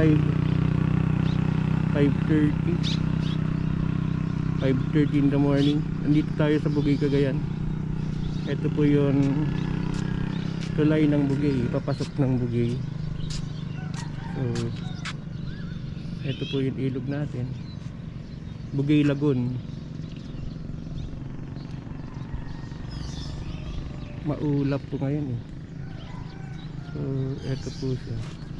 5:30 in the morning. Nandito tayo sa Buguey, Cagayan. Ito po yung tulay ng Buguey, papasok ng Buguey. So ito po yung ilog natin, Buguey Lagoon. Maulap po ngayon eh. So ito po siya.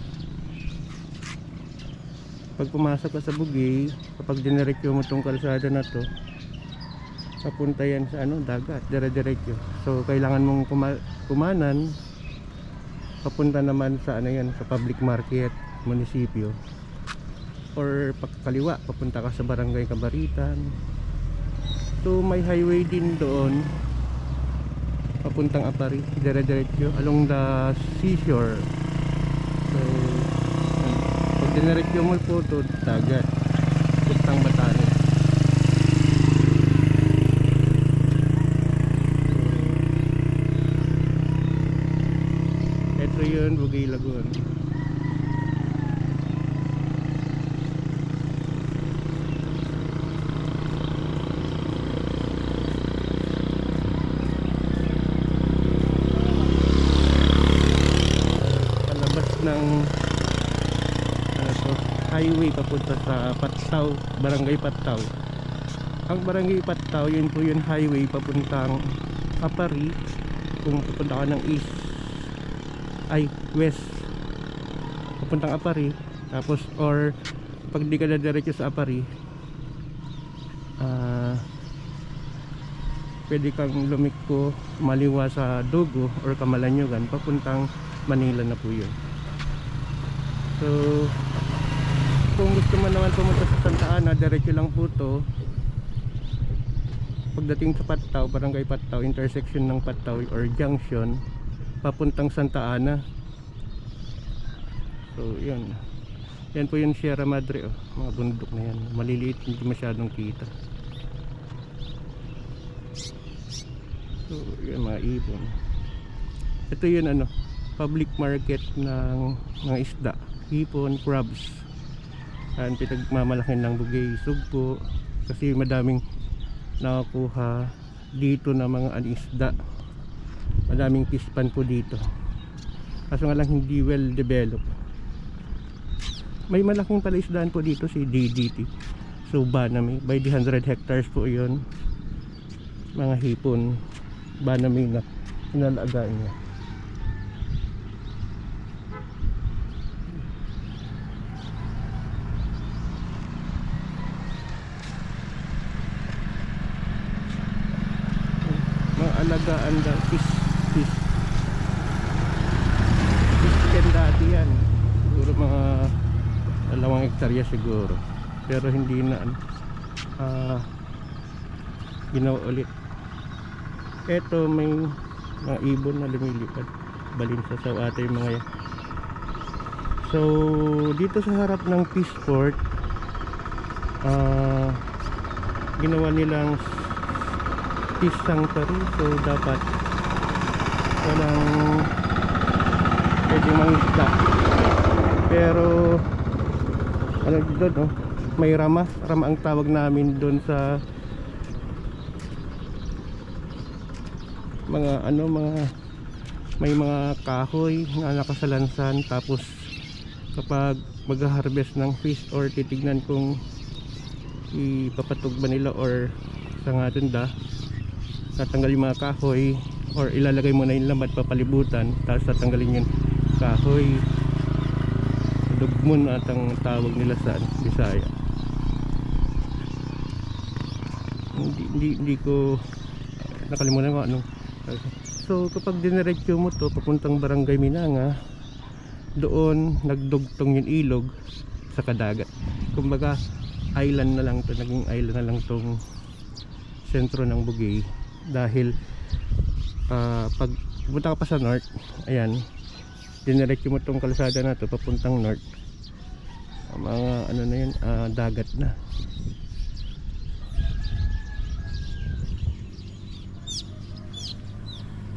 Pag pumasok ka sa Buguey, kapag diniretso mo tong kalsada na to, papunta yan sa dagat, dire-diretso. So kailangan mong kumanan papunta naman sa yan, sa public market, munisipyo, or pagkaliwa papunta ka sa barangay Kabaritan. So may highway din doon papuntang Apari, dire-diretso along the seashore. So pag diniretso mo po to dagat, puntang Batanes. Ito yun, Buguey Lagoon. Palabas ng highway papunta sa Patsaw, Barangay Patsaw. Ang Barangay Patsaw, yun po yung highway papuntang Apari. Kung pupunta ka ng west papuntang Apari, tapos or pag di ka na diretso sa Apari, pwede kang lumiko maliwa sa Dugo or Kamalanyugan papuntang Manila na po yun. So kung gusto mo naman pumunta sa Santa Ana, diretso lang po to. Pagdating sa Patsaw, Barangay Patsaw, intersection ng Patsaw or junction papuntang Santa Ana. So yun, yan po yung Sierra Madre, mga bundok na yan, maliliit, hindi masyadong kita. So yun, mga ibon. Ito yun public market ng mga isda, hipon, crabs. Ang pinagmamalaki ng Buguey, sugpo, kasi madaming nakakuha dito na mga isda. Madaming pispan po dito, kaso nga lang hindi well developed. May malaking palaisdaan po dito, si DDT. So Banami, by the 100 hectares po yun. Mga hipon, Banami na inalagaan niya. Alagaan daw, fish can dati yan, siguro mga 2 hektarya siguro, pero hindi na ginawa ulit. Eto may mga ibon na lumilipad, balinsa sa ata yung mga yan. So dito sa harap ng fish port, ginawa nilang fish sanctuary. So dapat walang pwedeng mangisda, pero doon may rama ang tawag namin doon sa mga may mga kahoy na nakasalansan. Tapos kapag mag-harvest ng fish or titignan kung ipapatog ba nila or sangatunda, tatanggalin mga kahoy or ilalagay mo na yung lambat papalibutan, tapos tatanggalin yung kahoy. Dugmon at ang tawag nila sa Bisaya. Hindi ko nakalimutan ko anong. So kapag diniretso mo to papuntang Barangay Minanga, doon nagdugtong yung ilog sa kadagat. Kumbaga island na lang to, naging island na lang tong sentro ng Buguey. Dahil pag pupunta ka pa sa north, ayan, diniretso mo tong kalsada na to papuntang north, mga na yun, dagat na.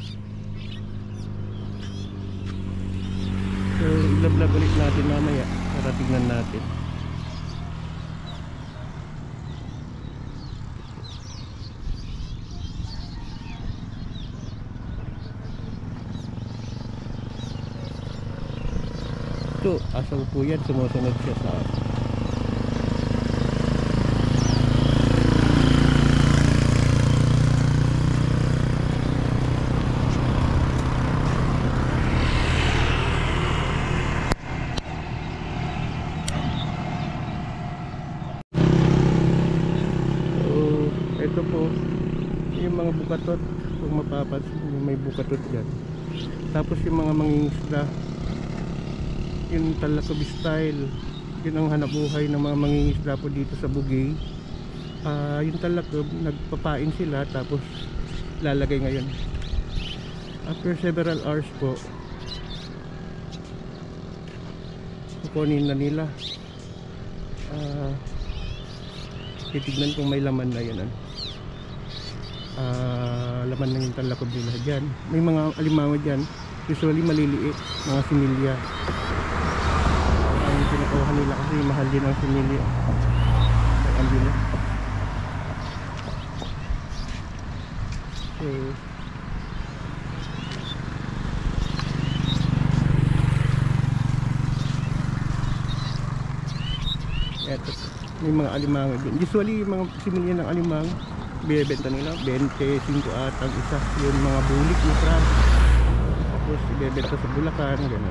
So i-vlog ulit natin mamaya Para tignan natin. Ito, asaw po yan, sumusunod siya sa akin. Ito po yung mga bukatot, kung mapapansin yung may bukatot dyan. Tapos yung mga mangingisda, yung talakob style, yun ang hanapbuhay ng mga mangingisda po dito sa Buguey. Yung talakob, nagpapain sila tapos lalagay ngayon. After several hours po, kukunin na nila. Titignan kung may laman na yan. Laman na yung talakob nila dyan. May mga alimango dyan, usually maliliit, mga similya. Ang pinakuha nila kasi mahal din ang similya. Ang bila. So eto, may mga alimango din. Usually yung mga similya ng alimango binibenta nila 25 at ang isa, yung mga bulik na crab, tapos ibebenta sa Bulacan, ganun.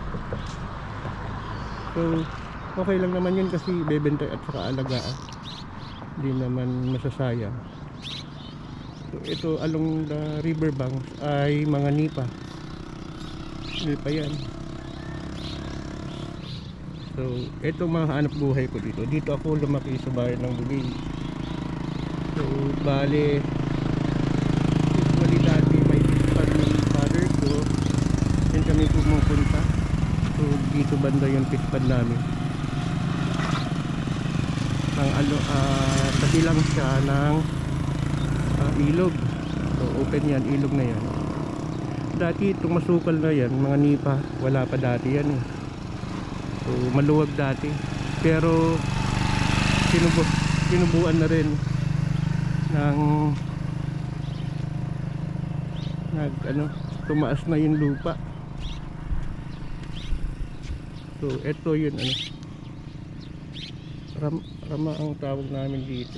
So okay lang naman yun kasi ibebenta at saka alagaan, hindi naman masasayang. So ito along the river banks ay mga nipa yan. So ito mga hanap buhay ko dito. Dito ako lumaki sa bayan ng Buguey. So bale, usually dati may fish ng father ko, yan kami pumupunta. So dito banda yung fish pad namin. Tabi lang siya ng ilog. So open yan, ilog na yan. Dati itong masukal na yan, mga nipa, wala pa dati yan eh. So maluwag dati, pero sinubuan na rin ng tumaas na yung lupa. So ito yun rama ang tawag namin dito.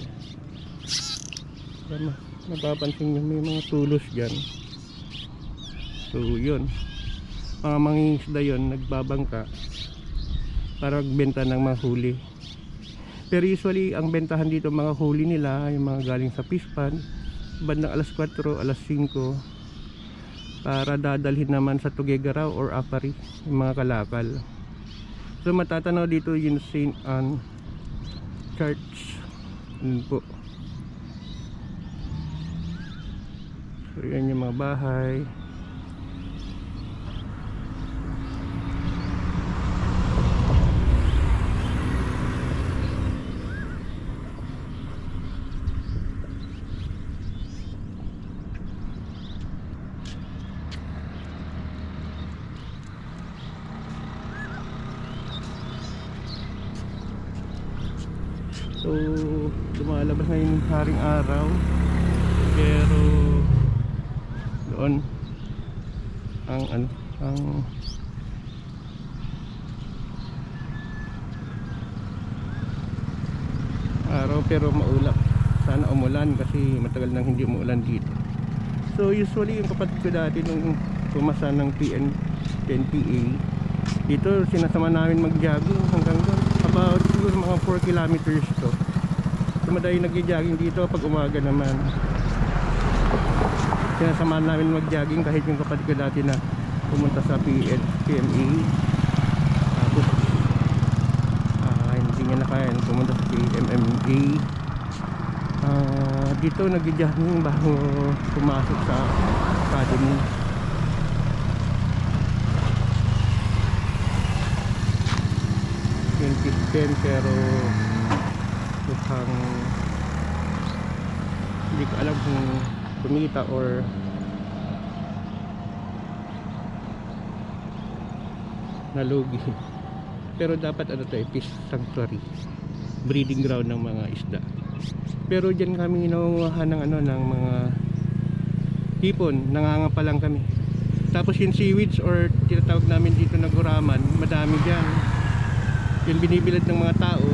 Rama, napapansin nyo may mga tulos dyan. So yun, mga mangingisda yun, nagbabangka para magbenta ng mga huli. Pero usually ang bentahan dito mga huli nila yung mga galing sa fish pond bandang alas 4, alas 5 para dadalhin naman sa Tuguegarao or Apari yung mga kalakal. So matatanaw dito yung St. Anne Church. Yun po. So yan yung mga bahay. So lumalabas na yung haring araw, pero doon ang araw pero maulap. Sana umulan kasi matagal nang hindi umulan dito. So usually yung kapatid ko dati nung pumasa ng PNPA dito, sinasama namin mag-jogging hanggang doon. About siguro mga 4 kilometers to. Madaling nag-jogging dito pag umaga naman. Sinasama namin mag-jogging kahit yung kapatid ko dati na pumunta sa PMA. Tapos hindi niya na kaya pumunta sa PMMA. Dito nag-jogging bago pumasok sa academy. Pero mukhang hindi ko alam kung kumita or nalugi. pero dapat ano to, fish sanctuary, breeding ground ng mga isda. Pero diyan kami nangunguha ng ano, ng mga hipon, nangangapa lang kami. Tapos yung seaweeds or tinatawag namin dito na guraman, madami diyan. Yung binibilad ng mga tao,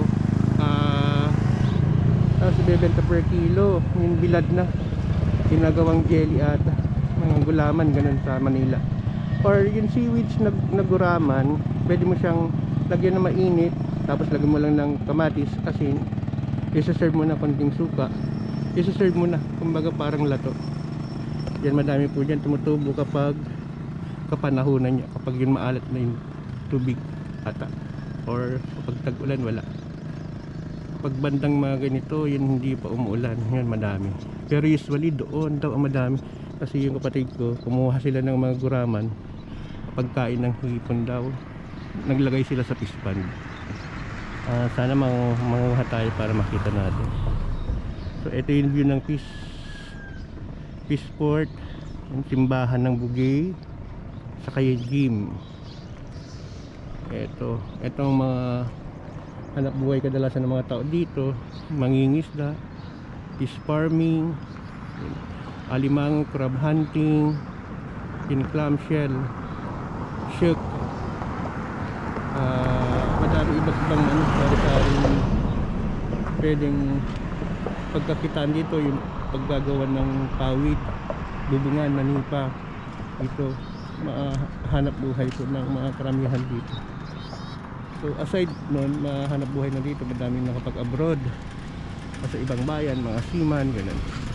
tapos ibebenta per kilo. Yung bilad na ginagawang jelly ata, mga gulaman, ganun sa Manila. Or yung seaweeds na guraman, pwede mo siyang lagyan na mainit, tapos lagyan mo lang ng kamatis, asin, isa-serve mo na konting suka, isa-serve mo na, kumbaga parang lato. Yan, madami po dyan tumutubo kapag kapanahunan niya, kapag yun maalat na yung tubig ata, or kapag tag-ulan wala. Pag bandang mga ganito, yun hindi pa umuulan, yun madami. Pero usually doon daw ang madami, kasi yung kapatid ko kumuha sila ng mga guraman, pagkain ng hipon daw, naglagay sila sa fish pond. Sana manguha tayo para makita natin. So ito yung view ng fish port, yung simbahan ng Buguey, saka yung gym. Etong mga hanap buhay kadalasan ng mga tao dito, mangingisda, fish farming, alimango, crab hunting, clamshell, shark, madami iba't ibang ano, sari-saring pwedeng pagkakitaan dito. Yung paggagawa ng pawid, bubungan, manipa, ito mahanap buhay po ng mga karamihan dito. So aside nun, mahanap buhay na dito, madaming nakapag abroad sa ibang bayan, mga seaman, ganun.